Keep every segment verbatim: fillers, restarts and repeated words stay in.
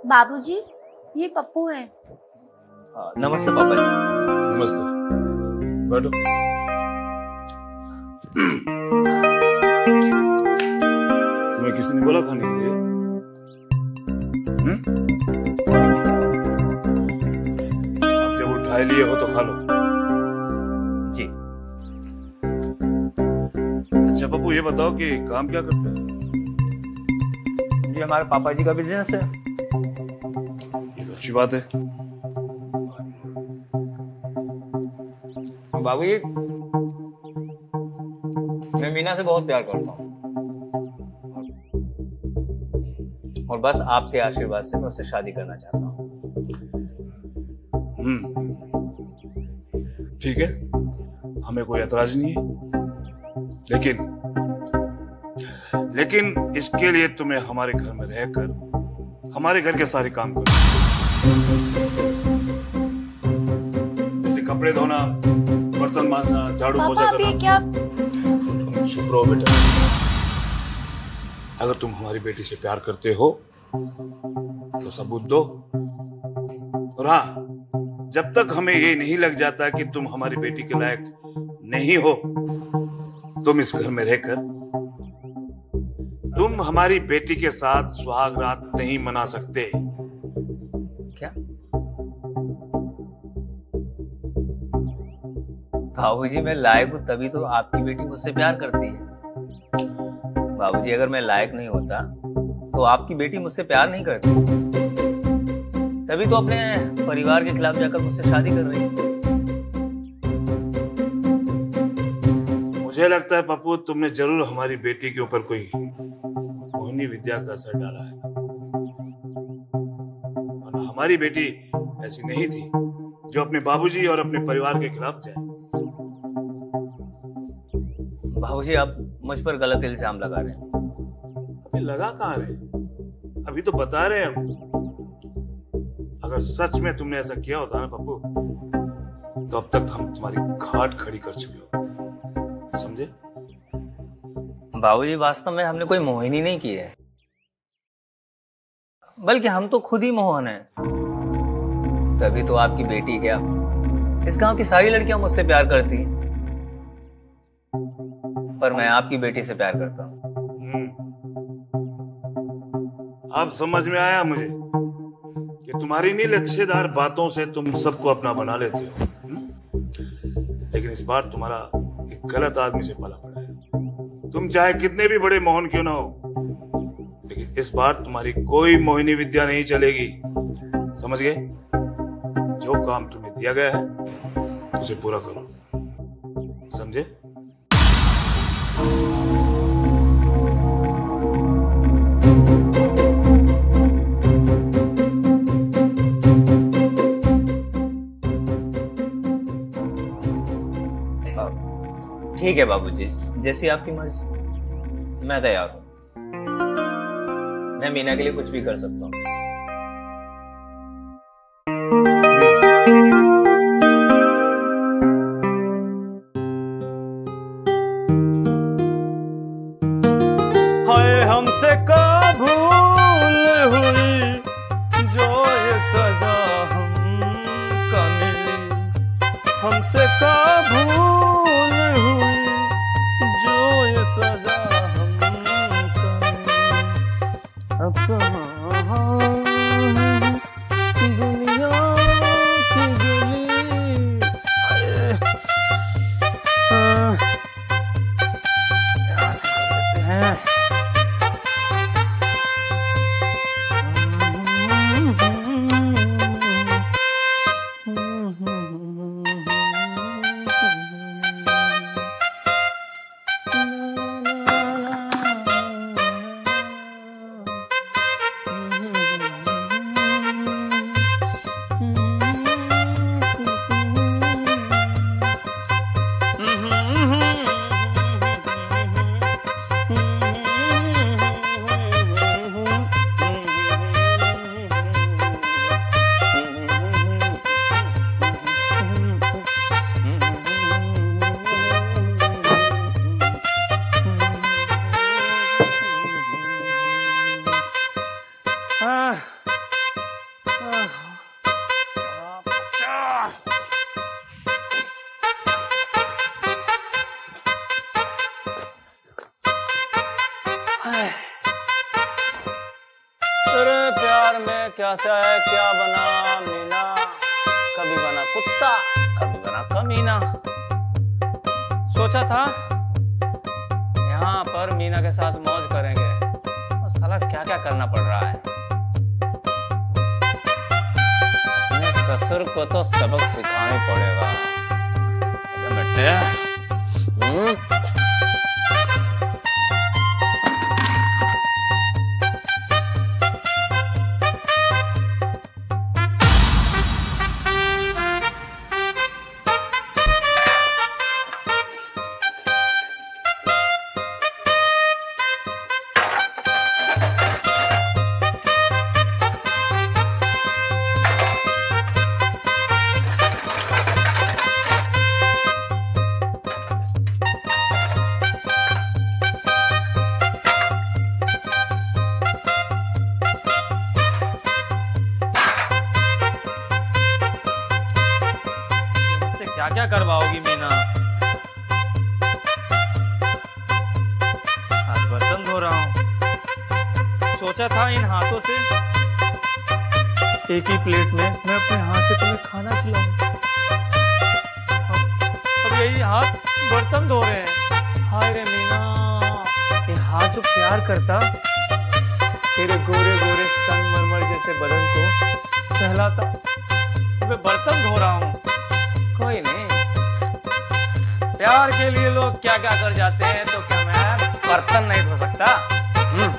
बाबूजी, ये पप्पू है। नमस्ते पापा जी। नमस्ते, बैठो। तुम्हें किसी ने बोला खाने के लिए? अब जब उठा लिए हो तो खा लो। जी। अच्छा पप्पू, ये बताओ कि काम क्या करते हो? जी, हमारे पापा जी का बिजनेस है। ये तो अच्छी बात है। बाबू जी, मैं मीना से बहुत प्यार करता हूँ और बस आपके आशीर्वाद से मैं उससे शादी करना चाहता हूँ। हम्म, ठीक है, हमें कोई एतराज नहीं है, लेकिन लेकिन इसके लिए तुम्हें हमारे घर में रहकर हमारे घर के सारे काम करना, जैसे कपड़े धोना, बर्तन मांजना, झाड़ू पोछा करना। ये क्या? तुम चुप रहो बेटा। अगर तुम हमारी बेटी से प्यार करते हो तो सबूत दो, और हाँ, जब तक हमें ये नहीं लग जाता कि तुम हमारी बेटी के लायक नहीं हो, तुम इस घर में रहकर तुम हमारी बेटी के साथ सुहाग रात नहीं मना सकते। क्या बाबूजी, मैं लायक हूँ तभी तो आपकी बेटी मुझसे प्यार करती है। बाबूजी, अगर मैं लायक नहीं होता तो आपकी बेटी मुझसे प्यार नहीं करती, तभी तो अपने परिवार के खिलाफ जाकर मुझसे शादी कर रही है। मुझे लगता है पप्पू, तुमने जरूर हमारी बेटी के ऊपर कोई मोहिनी विद्या का असर डाला है, वरना हमारी बेटी ऐसी नहीं थी जो अपने बाबूजी और अपने परिवार के खिलाफ जाए। बाबूजी, आप मुझ पर गलत इल्जाम लगा रहे हैं। अभी लगा कहाँ रहे, अभी तो बता रहे हैं हम। अगर सच में तुमने ऐसा किया होता ना पप्पू, तो अब तक हम तुम्हारी घाट खड़ी कर चुके होते, समझे? बाबूजी, वास्तव में हमने कोई मोहिनी नहीं की है, बल्कि हम तो खुद ही मोहन हैं। तभी तो आपकी बेटी क्या, इस गांव की सारी लड़कियां मुझसे प्यार करती हैं, पर मैं आपकी बेटी से प्यार करता हूं। अब समझ में आया मुझे कि तुम्हारी नी लच्छेदार बातों से तुम सबको अपना बना लेते हो, लेकिन इस बार तुम्हारा एक गलत आदमी से पला पड़ा है। तुम चाहे कितने भी बड़े मोहन क्यों ना हो, लेकिन इस बार तुम्हारी कोई मोहिनी विद्या नहीं चलेगी, समझ गए? जो काम तुम्हें दिया गया है उसे पूरा करो, समझे? ठीक है बाबूजी, जैसी आपकी मर्जी, मैं तैयार हूं। मैं मीना के लिए कुछ भी कर सकता हूं। हाय हमसे का भूल हुई जो ये सजा हमका मिली, हमसे का भूल हुई जो ये सजा हमका मिली। अब कहाँ दुनिया की गली, यहाँ से कर लेते हैं। तेरे प्यार में क्या सा है क्या बना मीना, कभी बना कुत्ता कभी बना कमीना। सोचा था यहाँ पर मीना के साथ मौज करेंगे, और साला क्या क्या करना पड़ रहा है। अपने ससुर को तो सबक सिखाना पड़ेगा बेटे। हम्म क्या क्या करवाओगी मीना? आज बर्तन धो रहा हूँ, सोचा था इन हाथों से एक ही प्लेट में मैं अपने हाथ से तुम्हें खाना खिलाऊं। अब, अब यही हाथ बर्तन धो रहे हैं। हाय रे मीना, ये हाथ जो प्यार करता तेरे गोरे गोरे संगमरमर जैसे बदन को सहलाता, मैं बर्तन धो रहा हूँ। कोई नहीं, प्यार के लिए लोग क्या क्या कर जाते हैं, तो क्या मैं बर्तन नहीं धो सकता? हम्म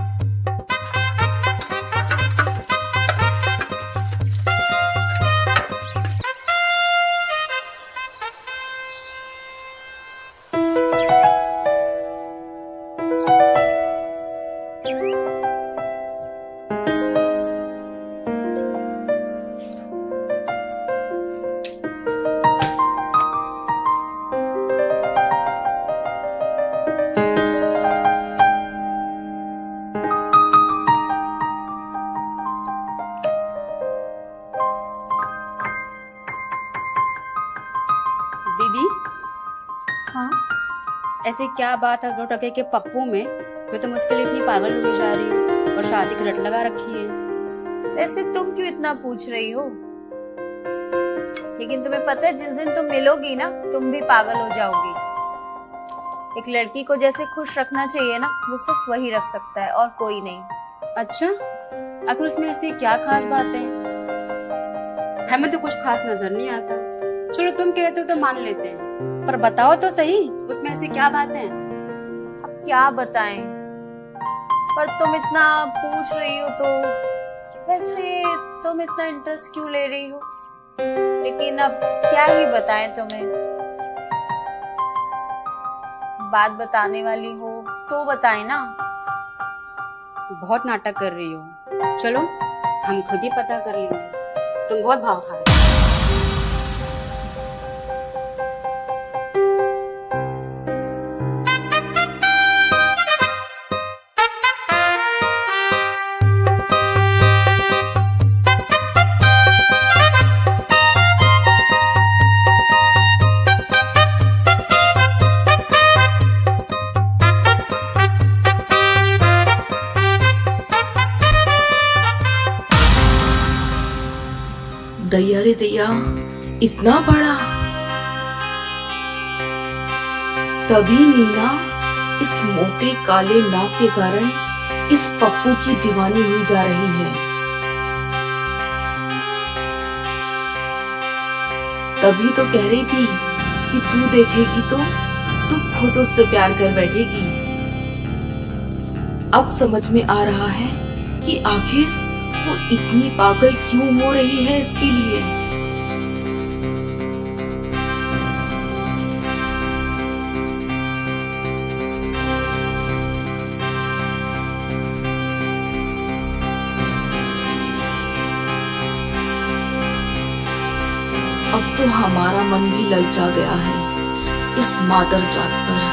दीदी, हाँ, ऐसे क्या बात है जो टके के पप्पू में जो तुम उसके लिए इतनी पागल हुई जा रही हो और शादी की रट लगा रखी है? वैसे तुम क्यों इतना पूछ रही हो? लेकिन तुम्हें पता है जिस दिन तुम मिलोगी ना तुम भी पागल हो जाओगी। एक लड़की को जैसे खुश रखना चाहिए ना वो सिर्फ वही रख सकता है और कोई नहीं। अच्छा, आखिर उसमें ऐसी क्या खास बात है? हमें तो कुछ खास नजर नहीं आता। चलो तुम कहते हो तो मान लेते हैं, पर बताओ तो सही उसमें ऐसी क्या बात है? अब क्या बताएं, पर तुम इतना पूछ रही हो तो वैसे तुम इतना इंटरेस्ट क्यों ले रही हो? लेकिन अब क्या ही बताएं तुम्हें। बात बताने वाली हो तो बताएं ना। बहुत नाटक कर रही हो, चलो हम खुद ही पता कर लेंगे। तुम बहुत भाव खा रहे हो। दैया रे दैया, इतना बड़ा। तभी मीना इस मोटे काले नाक के कारण इस पप्पू की दीवानी हुई जा रही है। तभी तो कह रही थी कि तू देखेगी तो तू खुद उससे प्यार कर बैठेगी। अब समझ में आ रहा है कि आखिर वो इतनी पागल क्यों हो रही है इसके लिए। अब तो हमारा मन भी ललचा गया है इस मादर जात पर।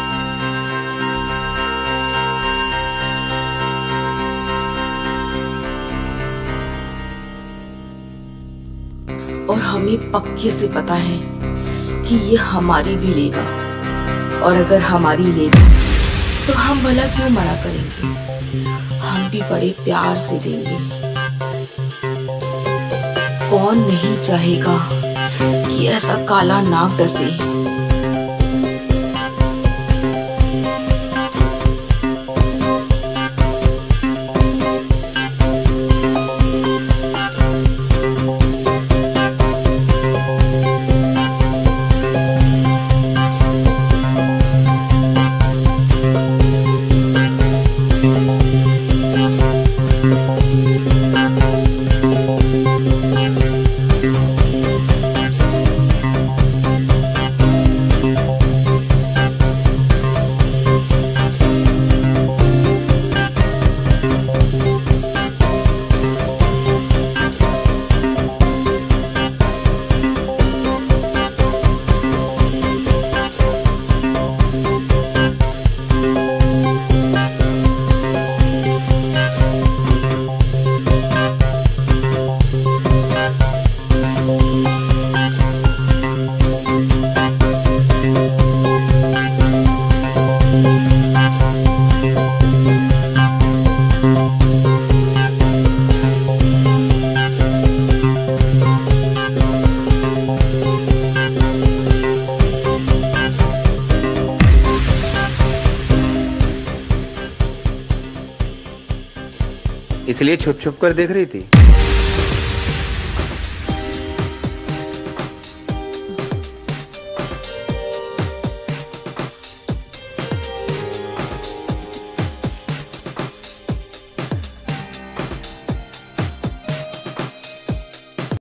और हमें पक्के से पता है कि ये हमारी भी लेगा, और अगर हमारी लेगा तो हम भला क्यों मना करेंगे, हम भी बड़े प्यार से देंगे। कौन नहीं चाहेगा कि ऐसा काला नाग डसे। इसलिए छुप छुप कर देख रही थी।